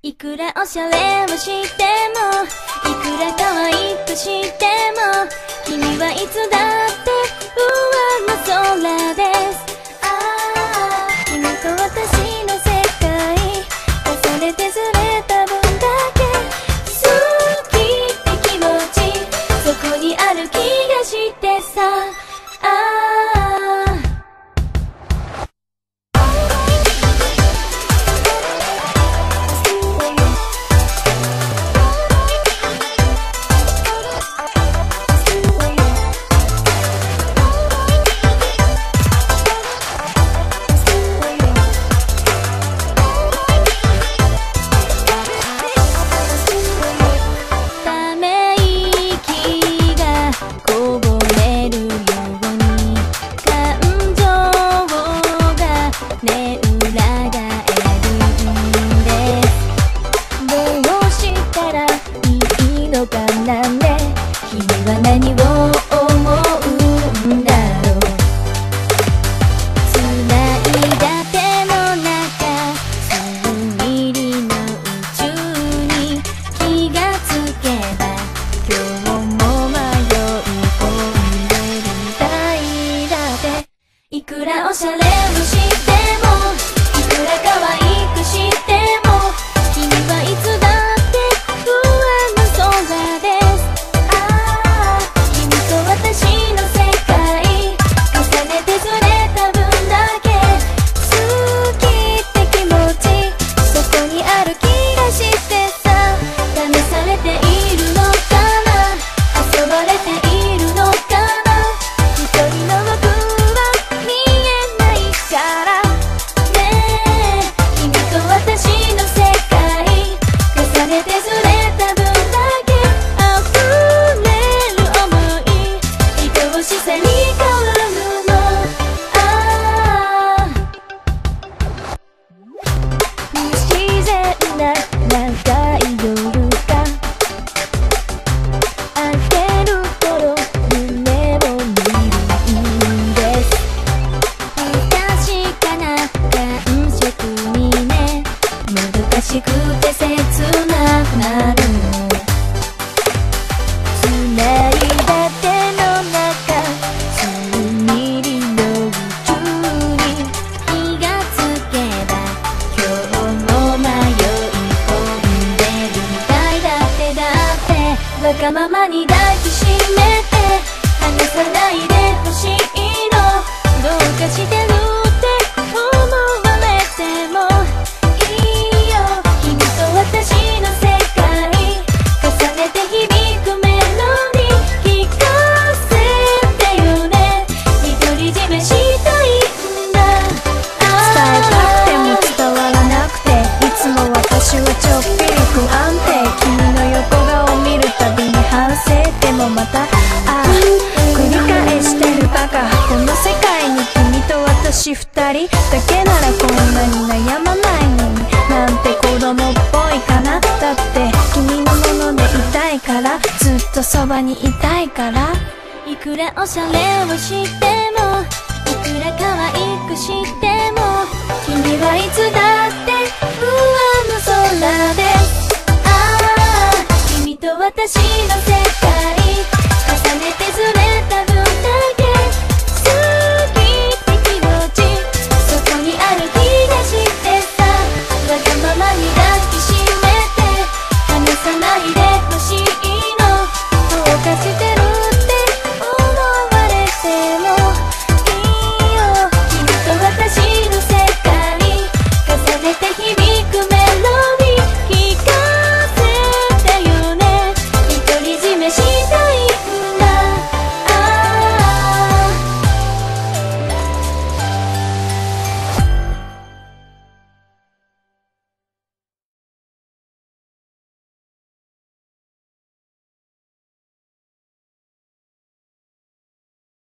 いくらおしゃれをしても、いくら可愛くしても、君はいつだって上の空です。君と私の世界、重ねてずれた分だけ好きって気持ち、そこにある気がしてさ。いくらおしゃれをしても、いくら可愛くしても、君はいつだって上の空です。君と私の世界、重ねてずれた分だけ好きって気持ち、そこにある気がしてさ。試されているのかな、遊ばれているのかな、一人の僕しくて切なくなる、繋いだ手の中、数ミリの宇宙に気がつけば今日も迷い込んでるみたいだって。だってわがままに抱きしめて離さないでほしいの、どうかしてるって思われても私の世界、重ねて響くメロディー聞かせてよね、独り占めしたいんだ。 伝えたくても伝わらなくて、いつも私はちょっぴり不安定。君の横顔を見るたびに反省、でもまた繰り返してるバカ。この世界に君と私二人だけならこんなに悩まないのに、なんて子供っぽいかな。だって君のものでいたいから、ずっとそばにいたいから。 いくらおしゃれをしても、いくら可愛くしても、君はいつだって上の空